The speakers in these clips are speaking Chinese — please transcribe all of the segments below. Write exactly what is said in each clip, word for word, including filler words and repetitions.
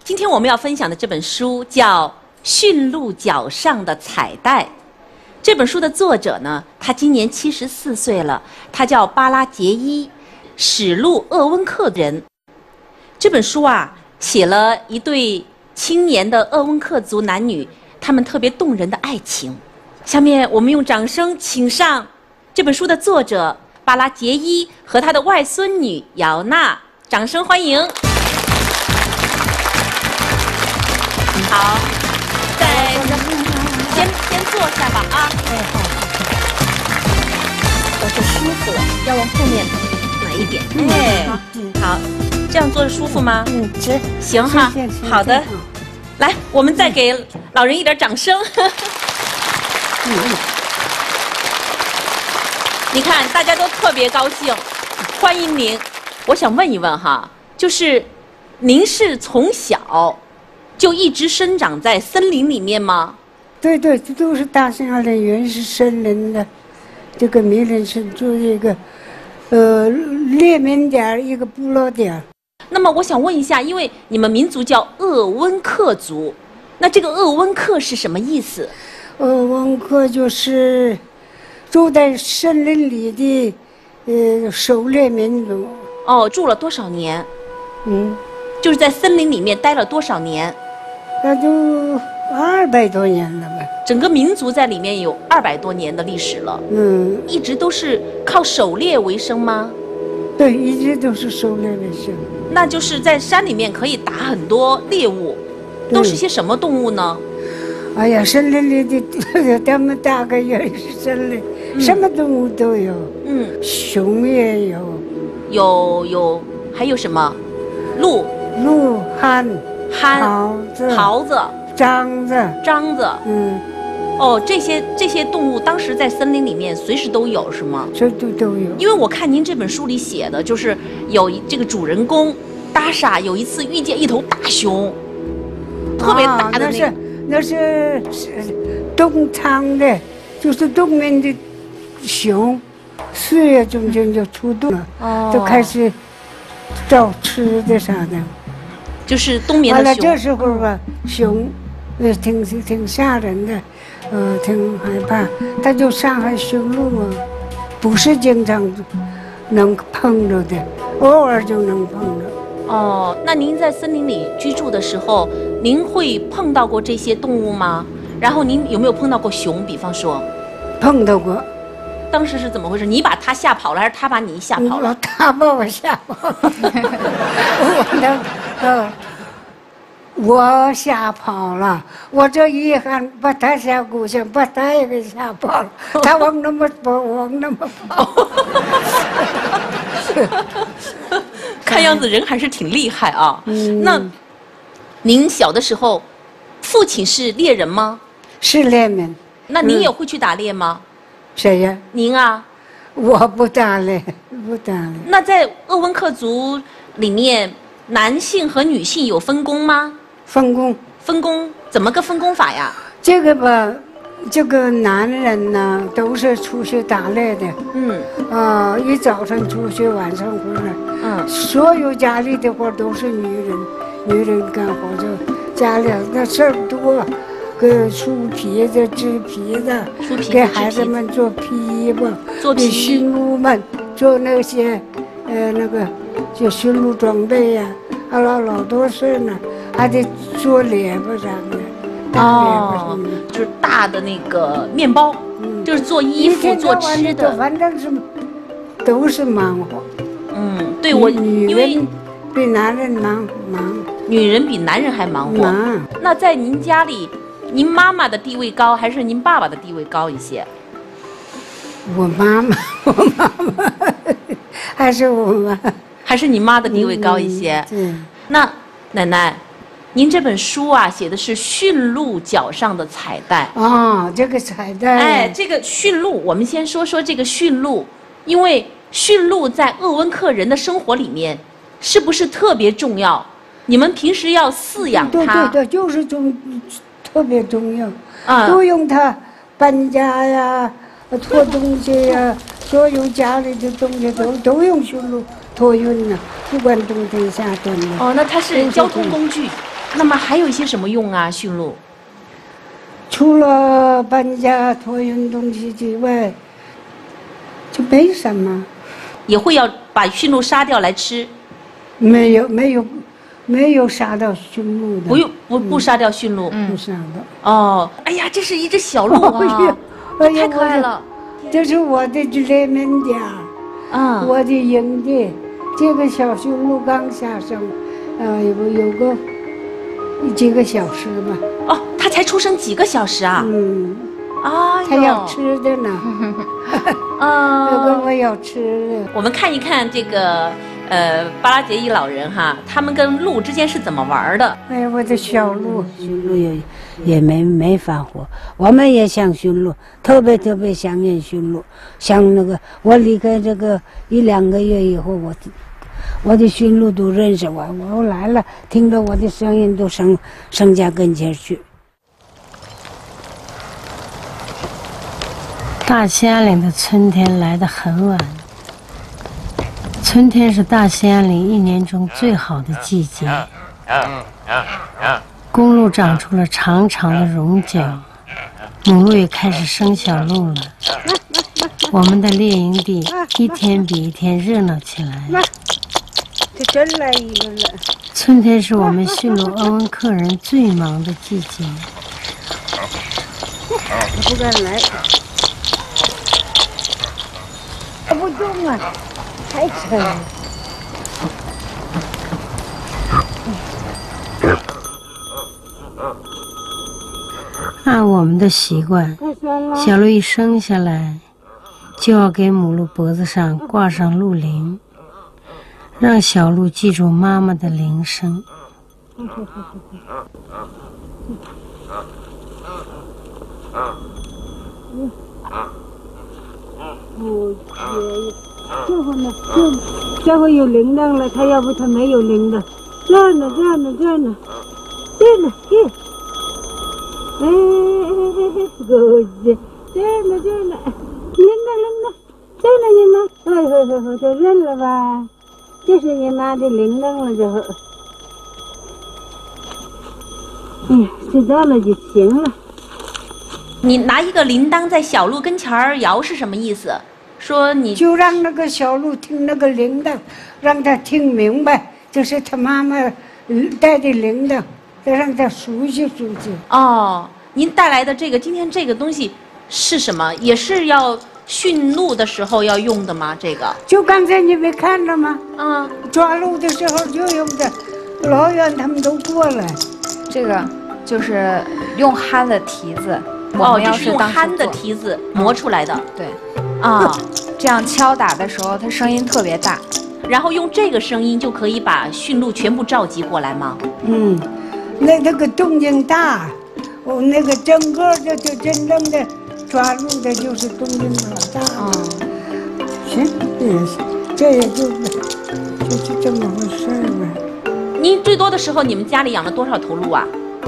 今天我们要分享的这本书叫《驯鹿角上的彩带》。这本书的作者呢，他今年七十四岁了，他叫巴拉杰伊，史路鄂温克人。这本书啊，写了一对青年的鄂温克族男女，他们特别动人的爱情。下面我们用掌声请上这本书的作者巴拉杰伊和他的外孙女姚娜，掌声欢迎。好，再先先坐下吧啊。 哎，好，我是舒服了，要往后面来一点。 哎， 嗯， 好，这样坐着舒服吗？ 嗯，直， 行哈，好的。来，我们再给老人一点掌声。 嗯， 你看，大家都特别高兴，欢迎您。我想问一问哈，就是您是从小就一直生长在森林里面吗？ 对对，这都是大夏的原始森林的，这个米林村做一个，呃，猎民点儿一个部落点儿。 那么我想问一下，因为你们民族叫鄂温克族，那这个鄂温克是什么意思？ 鄂温克就是住在森林里的，呃，狩猎民族。 哦，住了多少年？ 嗯， 就是在森林里面待了多少年？ 那就二百多年了吧。 整个民族在里面有二百多年的历史了。 嗯， 一直都是靠狩猎为生吗？ 对，一直都是狩猎为生。 那就是在山里面可以打很多猎物，都是些什么动物呢？ 哎呀，森林里的他们大概也是森林，嗯、什么动物都有。嗯，熊也有， 有有还有什么？鹿、 鹿、憨、 憨、 狍子、 狍子、 獐子、 獐子。 嗯， 哦，这些这些动物当时在森林里面随时都有，是吗？ 随时都有。 因为我看您这本书里写的，就是有这个主人公达莎有一次遇见一头大熊，特别大的那个。 啊、那是那是东昌的，就是东面的熊，四月中间就出动了，哦、就开始找吃的啥的。 就是冬眠的熊。 完了这时候吧，熊，呃，挺挺吓人的，呃，挺害怕，他就伤害驯鹿啊，不是经常能碰着的，偶尔就能碰着。 哦，那您在森林里居住的时候，您会碰到过这些动物吗？然后您有没有碰到过熊？比方说， 碰到过。 当时是怎么回事？你把他吓跑了，还是他把你吓跑了？ 他把我吓跑了。我呢，呃，我吓跑了。我这一喊把他吓过去，把他也给吓跑了。他往那么跑，往那么跑。 看样子人还是挺厉害啊。嗯、那您小的时候，父亲是猎人吗？ 是猎人。 那您也会去打猎吗？ 谁呀？ 您啊。 我不打猎，不打猎。 那在鄂温克族里面，男性和女性有分工吗？ 分工。 分工怎么个分工法呀？ 这个吧，这个男人呢都是出去打猎的。嗯。啊、呃，一早晨出去，晚上回来。嗯。所有家里的活都是女人，女人干活就家里那事儿多。给梳皮子、织皮子，给孩子们做皮衣服，给驯鹿们做那些，呃，那个就驯鹿装备呀、啊，还有老多事呢，还得做脸巴啥的，大脸巴什么的， 就是大的那个面包，嗯、就是做衣服、做吃的， 反正是都是忙活。 嗯，对我， 女人比男人忙忙， 女人比男人还忙活。 忙。 那在您家里？您妈妈的地位高还是您爸爸的地位高一些？ 我妈妈，我妈妈，还是我妈， 还是你妈的地位高一些。 对。 那奶奶，您这本书啊，写的是驯鹿角上的彩带。 哦，这个彩带。 哎，这个驯鹿，我们先说说这个驯鹿，因为驯鹿在鄂温克人的生活里面，是不是特别重要？你们平时要饲养它。 对对对，就是重。特别重要，啊，都用它搬家呀、拖东西呀，所有家里的东西都都用驯鹿托运呢，不管冬天夏天的。 哦，那它是交通工具。 那么还有一些什么用啊？驯鹿？ 除了搬家托运东西之外，就没什么。 也会要把驯鹿杀掉来吃？ 没有，没有，没有杀到驯鹿的。 不用，不不杀掉驯鹿。 嗯，不杀的。 哦，哎呀，这是一只小鹿啊， 哎呀， 太可爱了。 这是我的来门家，啊，我的营地。这个小驯鹿刚下生，呃，有有个几个小时吧。 哦，它才出生几个小时啊？ 嗯。 啊， 它要吃的呢。啊，有个我要吃的。 我们看一看这个呃巴拉杰伊老人哈，他们跟鹿之间是怎么玩的？ 哎呀，我的小鹿， 驯鹿也也没没法活，我们也想驯鹿，特别特别想念驯鹿。像那个我离开这个一两个月以后，我我的驯鹿都认识我，我来了，听着我的声音都上上家跟前去。 大兴安岭的春天来得很晚，春天是大兴安岭一年中最好的季节。公鹿长出了长长的绒角，母鹿也开始生小鹿了。我们的猎营地一天比一天热闹起来。 这真来一个了。 春天是我们驯鹿鄂温克人最忙的季节。 我不敢来。不动啊，太沉了。 按我们的习惯，小鹿一生下来，就要给母鹿脖子上挂上鹿铃，让小鹿记住妈妈的铃声。 不，这会呢，这这会有铃铛了，他要不他没有铃铛。这呢，这呢，这呢，这呢，这，哎哎哎，狗子，这呢，这呢，铃铛铃铛，这呢你妈，哎呵呵呵，这认了吧？这是你妈的铃铛了，这会。哎呀，知道了就行了。 你拿一个铃铛在小鹿跟前儿摇是什么意思？说你就让那个小鹿听那个铃铛，让他听明白，这是他妈妈带的铃铛，再让他熟悉熟悉。 哦，您带来的这个今天这个东西是什么？也是要驯鹿的时候要用的吗？这个就刚才你没看着吗？ 啊， 抓鹿的时候就用的，老远他们都过来。 这个就是用憨的蹄子。 哦，这是用憨的蹄子磨出来的。 对， 啊， 这样敲打的时候，它声音特别大， 然后用这个声音就可以把驯鹿全部召集过来吗？ 嗯，那那个动静大，我那个整个的就真正的抓鹿的就是动静老大。啊，行，也是，这也就就是这么回事儿呗。 您最多的时候，你们家里养了多少头鹿啊？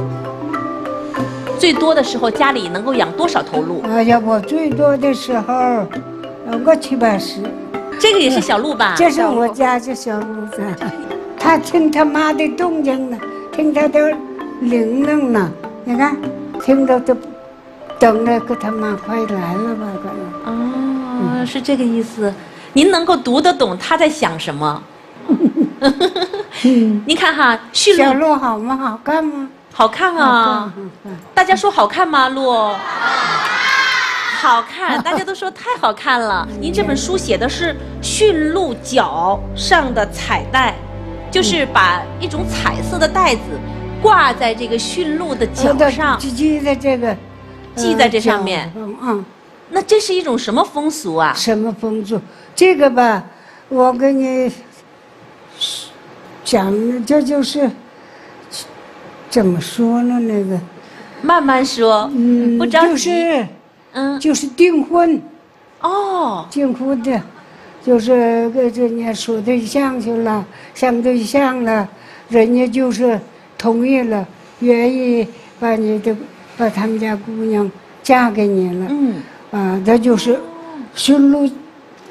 最多的时候家里能够养多少头鹿？ 哎呀，我最多的时候有个七八十。 这个也是小鹿吧？ 这是我家这小鹿子，他听他妈的动静呢，听他的铃铛呢，你看，听着都等着给他妈快来了吧？可能。哦，是这个意思。您能够读得懂他在想什么？您看哈，驯鹿小鹿好吗？好看吗？ 好看啊！大家说好看吗？鹿好看，大家都说太好看了。您这本书写的是驯鹿角上的彩带，就是把一种彩色的带子挂在这个驯鹿的角上， 系在这个， 系在这上面。 嗯， 那这是一种什么风俗啊？ 什么风俗？这个吧，我跟你讲，这就是。怎么说呢？那个， 慢慢说，嗯，不着急。 就是， 嗯， 就是订婚。 哦， 订婚的，就是跟人家说对象去了，相对象了，人家就是同意了，愿意把你的把他们家姑娘嫁给你了。嗯，啊，这就是驯鹿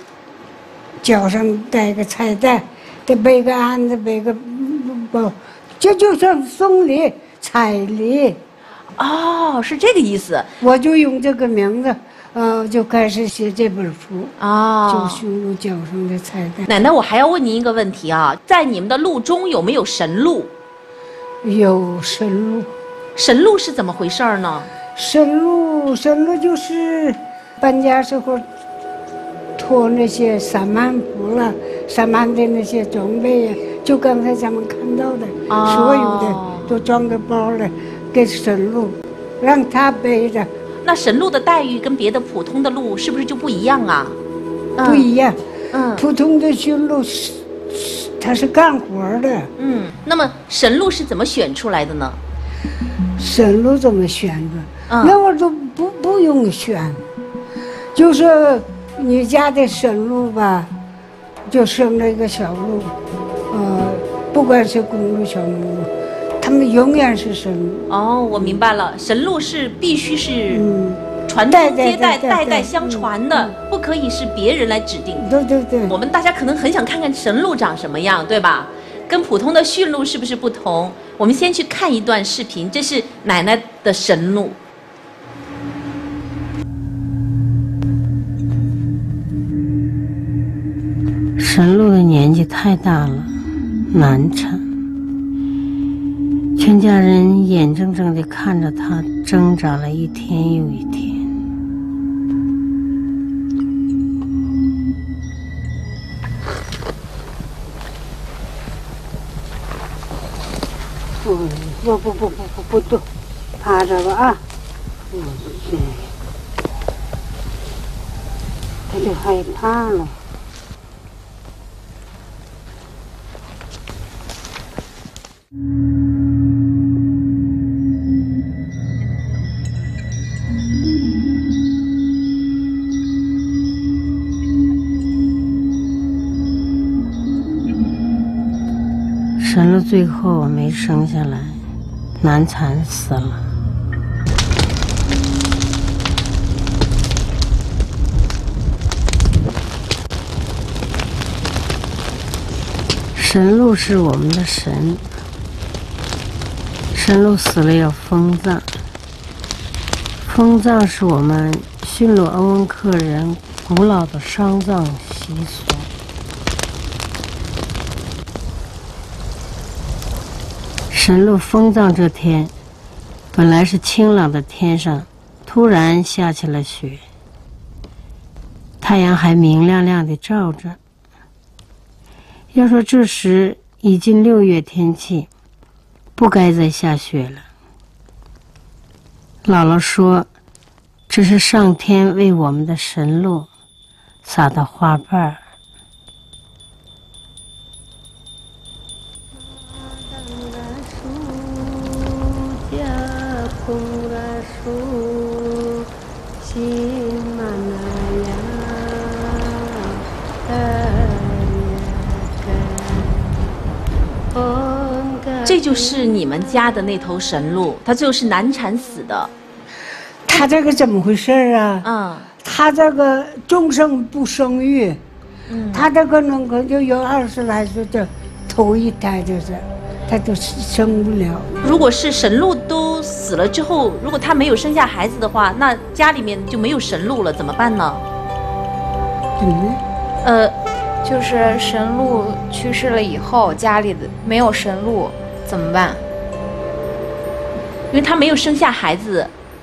脚上带个彩带，得背个鞍子，背个包。 这就像送礼、彩礼。 哦，是这个意思。 我就用这个名字，呃，就开始写这本书。 哦， 就驯鹿角上的彩带。 奶奶，我还要问您一个问题啊，在你们的路中有没有神鹿？ 有神鹿。 神鹿是怎么回事呢？ 神鹿，神鹿就是搬家时候拖那些三满布了、三满的那些装备呀，就刚才咱们看到的，哦、所有的都装个包了，给神鹿，让他背着。 那神鹿的待遇跟别的普通的鹿是不是就不一样啊？ 不一样。 嗯， 普通的驯鹿是它是干活的。 嗯，那么神鹿是怎么选出来的呢？ 神鹿怎么选的？ 嗯、 那会儿都不不用选，就是你家的神鹿吧，就生了一个小鹿，呃，不管是公鹿小母鹿，他们永远是神鹿。 哦，我明白了，神鹿是必须是嗯传宗接代、代代相传的，不可以是别人来指定。 对对对， 我们大家可能很想看看神鹿长什么样，对吧？跟普通的驯鹿是不是不同？我们先去看一段视频，这是奶奶的神鹿。 神鹿的年纪太大了，难产，全家人眼睁睁地看着它挣扎了一天又一天。 嗯，不不不不不不动，趴着吧啊！嗯，对，他就害怕了。 神鹿最后没生下来，难产死了。神鹿是我们的神，神鹿死了要封葬。封葬是我们驯鹿鄂温克人古老的丧葬习俗。神鹿封葬这天，本来是清朗的天上，突然下起了雪，太阳还明亮亮地照着。要说这时已经六月天气，不该再下雪了。姥姥说，这是上天为我们的神鹿撒的花瓣儿。 这就是你们家的那头神鹿，它就是难产死的。 他这个怎么回事啊？ 嗯， 他这个终生不生育，嗯，他这个能可就有二十来岁的头一胎，就是他都生不了。 如果是神鹿都死了之后，如果他没有生下孩子的话，那家里面就没有神鹿了，怎么办呢？ 嗯， 呃， 就是神鹿去世了以后，家里的没有神鹿怎么办？ 因为他没有生下孩子。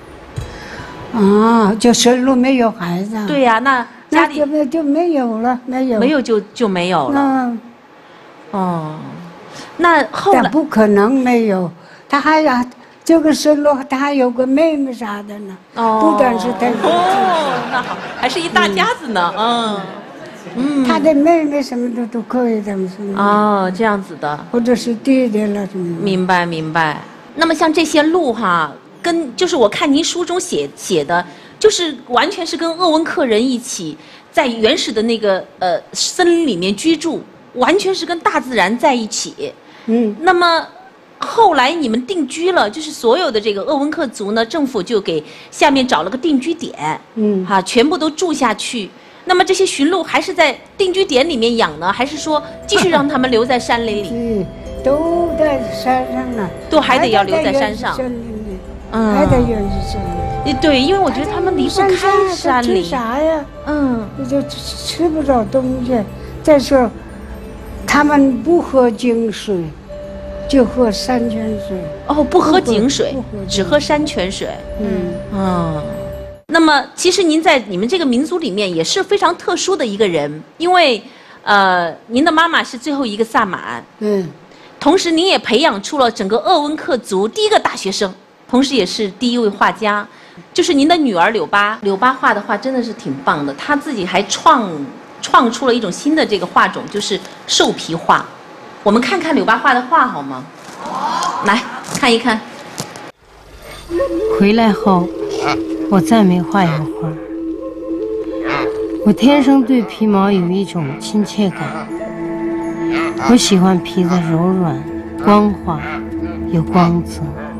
啊，就神鹿没有孩子。 对呀、啊，那家里那就就没有了，没有， 没有就就没有了。 嗯， 哦，那后来不可能没有，他还有这个神鹿，他还有个妹妹啥的呢。哦，不单是他。 哦，那好，还是一大家子呢。嗯。 嗯，他的妹妹什么的都可以的， 哦，这样子的， 或者是弟弟了什么的。 明白明白。那么像这些鹿哈，跟就是我看您书中写写的，就是完全是跟鄂温克人一起在原始的那个呃森林里面居住，完全是跟大自然在一起。 嗯。 那么后来你们定居了，就是所有的这个鄂温克族呢，政府就给下面找了个定居点，嗯，哈，全部都住下去。那么这些驯鹿还是在定居点里面养呢，还是说继续让他们留在山林里？ 嗯， 都在山上呢， 都还得要留在山上。 嗯，还得原始森林。 对，因为我觉得他们离不开山林。 吃啥呀？ 嗯， 你就吃不着东西。再说，他们不喝井水，就喝山泉水。 哦，不喝井水，只喝山泉水。嗯嗯。那么，其实您在你们这个民族里面也是非常特殊的一个人，因为，呃，您的妈妈是最后一个萨满。嗯。同时，您也培养出了整个鄂温克族第一个大学生。同时也是第一位画家，就是您的女儿柳巴。柳巴画的画真的是挺棒的，她自己还创创出了一种新的这个画种，就是兽皮画。我们看看柳巴画的画好吗？来看一看。 回来后，我再没画油画。我天生对皮毛有一种亲切感，我喜欢皮子柔软、光滑、有光泽。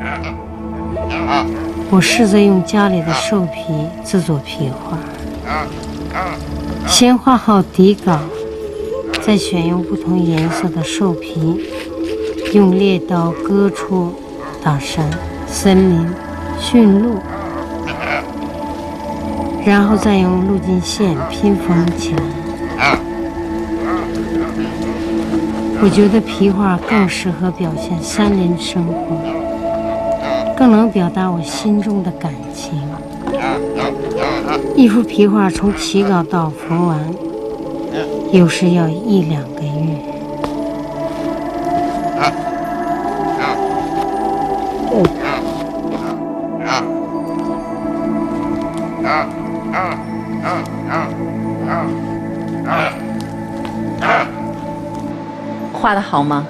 我试着用家里的兽皮制作皮画，先画好底稿，再选用不同颜色的兽皮，用猎刀割出大山、森林、驯鹿，然后再用路径线拼缝起来。我觉得皮画更适合表现山林生活，更能表达我心中的感情。一幅皮画从起稿到缝完，有时要一两个月。 画得好吗？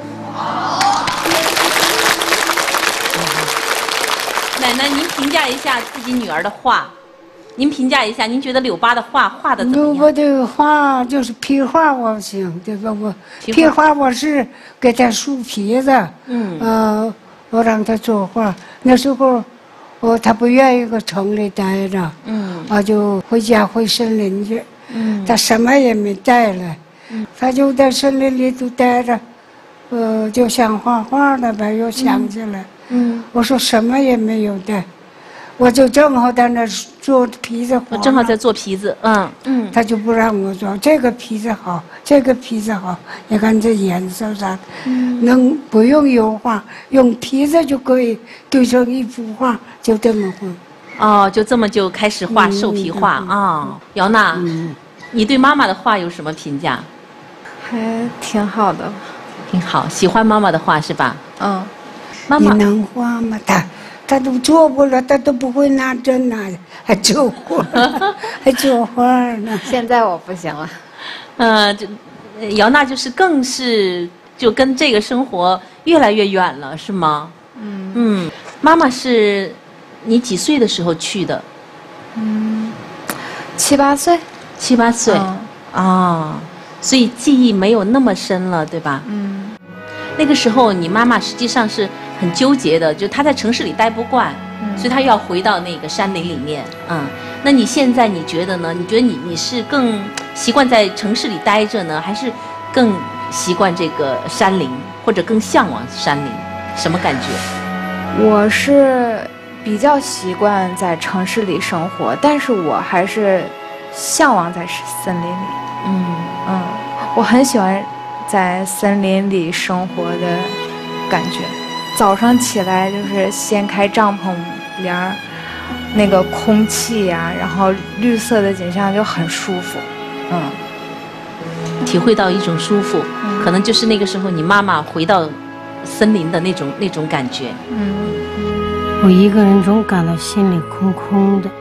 奶奶，您评价一下自己女儿的画。您评价一下，您觉得柳巴的画画的怎么样？ 柳巴的画就是皮画，我行，对吧？我皮画我是给他梳皮子，嗯，呃，我让他作画。那时候，哦，他不愿意搁城里待着，嗯，我就回家回森林去，嗯，他什么也没带来，嗯，他就在森林里头待着，呃，就想画画了呗，又想起来，嗯，我说什么也没有带。我就正好在那做皮子活， 我正好在做皮子，嗯嗯， 他就不让我做，这个皮子好，这个皮子好，你看这颜色啥，嗯，能不用油画，用皮子就可以对成一幅画，就这么画。 哦，就这么就开始画兽皮画啊、嗯哦。姚娜、嗯，你对妈妈的画有什么评价？ 还挺好的， 挺好，喜欢妈妈的画是吧？ 嗯， 妈妈你能画吗？他。他都做不了，他都不会拿针拿的，还作画，还作画呢。 现在我不行了。 呃，就姚娜就是更是就跟这个生活越来越远了，是吗？嗯嗯。妈妈是你几岁的时候去的？ 嗯，七八岁。 七八岁。啊、嗯哦，所以记忆没有那么深了，对吧？嗯。那个时候，你妈妈实际上是很纠结的，就她在城市里待不惯，嗯、所以她又要回到那个山林里面。嗯，那你现在你觉得呢？你觉得你你是更习惯在城市里待着呢，还是更习惯这个山林，或者更向往山林？什么感觉？ 我是比较习惯在城市里生活，但是我还是向往在森林里。嗯嗯，我很喜欢在森林里生活的感觉。早上起来就是掀开帐篷帘儿，那个空气呀、啊，然后绿色的景象就很舒服。嗯， 体会到一种舒服，嗯、可能就是那个时候你妈妈回到森林的那种那种感觉。嗯， 我一个人总感到心里空空的，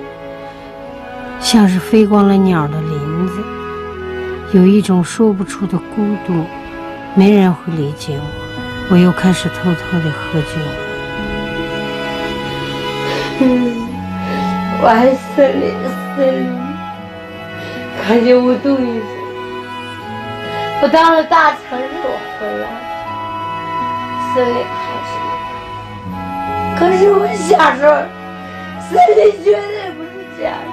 像是飞光了鸟的林子。有一种说不出的孤独，没人会理解我。我又开始偷偷地喝酒。 嗯，我还森林森林，感觉我肚里。我到了大城市，我回来，森林还是。可是我小时候，森林绝对不是这样。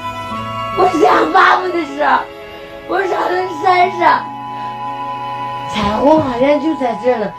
我想爸爸的时候。我上了山上， 彩虹好像就在这呢，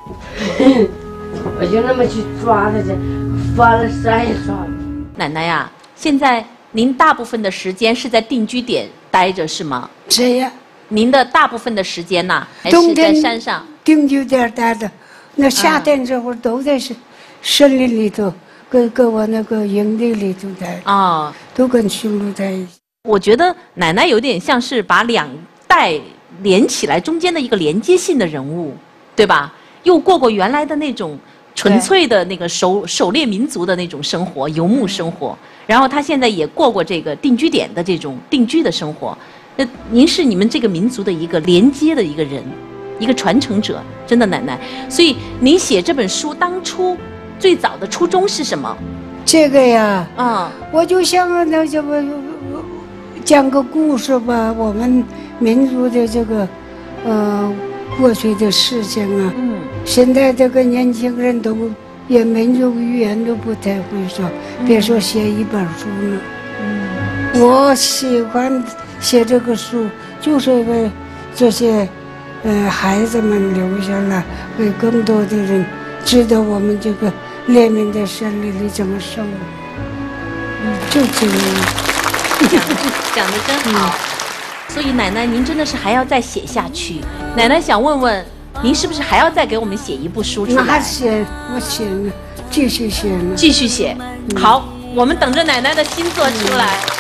我就那么去抓它去，翻了山也抓不。 奶奶呀，现在您大部分的时间是在定居点待着是吗？ 是呀。 您的大部分的时间呢，还是在山上？ 定居点待着，那夏天这会儿都在森森林里头，跟跟我那个营地里头待着。 哦， 都跟驯鹿在一起。 我觉得奶奶有点像是把两代连起来中间的一个连接性的人物，对吧？又过过原来的那种纯粹的那个狩狩猎民族的那种生活，游牧生活，然后她现在也过过这个定居点的这种定居的生活。那您是你们这个民族的一个连接的一个人，一个传承者，真的奶奶。所以您写这本书当初最早的初衷是什么？ 这个呀， 嗯， 我就想那这个讲个故事吧，我们民族的这个呃过去的事情啊。嗯。现在这个年轻人都也民族语言都不太会说，嗯、别说写一本书了。嗯。我喜欢写这个书，就是为这些呃孩子们留下来，为更多的人知道我们这个猎民在森林里怎么生活。嗯，就这样。 讲讲得真好。嗯、所以奶奶，您真的是还要再写下去。奶奶想问问，您是不是还要再给我们写一部书出来？ 那写，我写呢，继续写呢。 继续写。嗯、好，我们等着奶奶的新作出来。嗯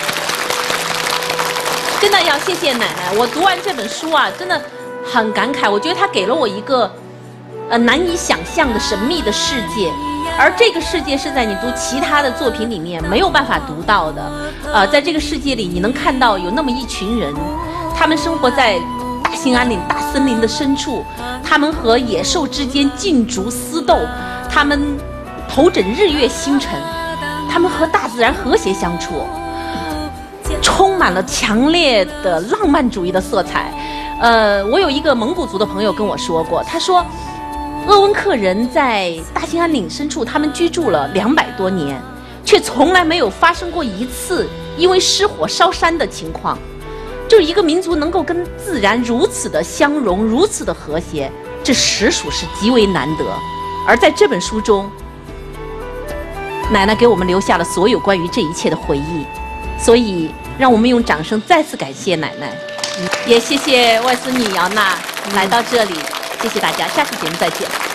真的要谢谢奶奶，我读完这本书啊，真的很感慨。我觉得它给了我一个呃难以想象的神秘的世界，而这个世界是在你读其他的作品里面没有办法读到的。呃，在这个世界里，你能看到有那么一群人，他们生活在大兴安岭大森林的深处，他们和野兽之间竞逐厮斗，他们头枕日月星辰，他们和大自然和谐相处。充满了强烈的浪漫主义的色彩。呃，我有一个蒙古族的朋友跟我说过，他说，鄂温克人在大兴安岭深处，他们居住了两百多年，却从来没有发生过一次因为失火烧山的情况。就是一个民族能够跟自然如此的相融，如此的和谐，这实属是极为难得。而在这本书中，奶奶给我们留下了所有关于这一切的回忆。所以，让我们用掌声再次感谢奶奶，也谢谢外孙女姚娜来到这里，谢谢大家，下次节目再见。